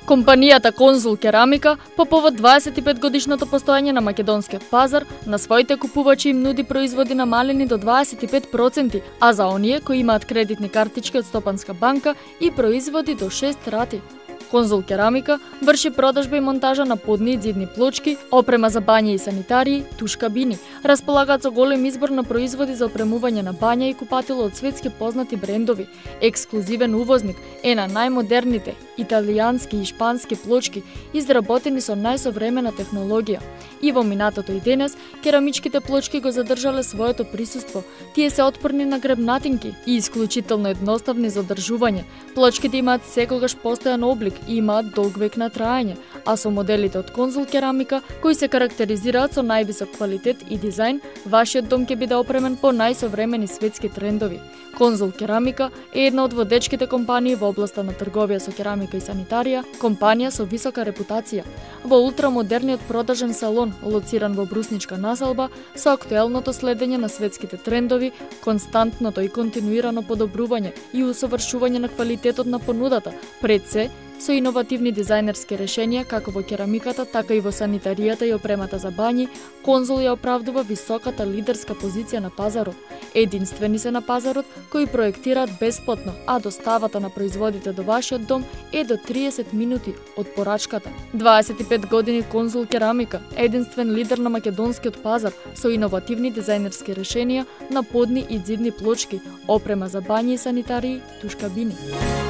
Компанијата Конзул Керамика, по повод 25 годишното постоење на македонскиот пазар, на своите купувачи им нуди производи намалени до 25%, а за оние кои имаат кредитни картички од Стопанска банка и производи до 6 рати. Конзул Керамика врши продажба и монтажа на подни и ѕидни плочки, опрема за бања и санитарии, туш кабини. Располагаат со голем избор на производи за опремување на бања и купатило од светски познати брендови. Ексклузивен увозник е на најмодерните италијански и шпански плочки, изработени со најсовремена технологија. И во минатото и денес, керамичките плочки го задржале своето присуство. Тие се отпорни на гребнатинки и исклучително едноставни за одржување. Плочките имаат секогаш постојан облик и имаат долг век на траење, а со моделите од Конзул Керамика, кои се карактеризираат со највисок квалитет и дизајн, вашиот дом ќе биде опремен по најсовремени светски трендови. Конзул Керамика е една од водечките компании во областа на трговија со керамика и санитарија, компанија со висока репутација. Во ултрамодерниот продажен салон, лоциран во Брусничка населба, со актуелното следење на светските трендови, константното и континуирано подобрување и усовршување на квалитетот на понудата, пред се, со иновативни дизајнерски решенија како во керамиката, така и во санитаријата и опремата за бањи, Конзул ја оправдува високата лидерска позиција на пазарот. Единствени се на пазарот кои проектираат бесплатно, а доставата на производите до вашиот дом е до 30 минути од порачката. 25 години Конзул Керамика, единствен лидер на македонскиот пазар со иновативни дизајнерски решенија на подни и ѕидни плочки, опрема за бањи и санитарии, туш кабини.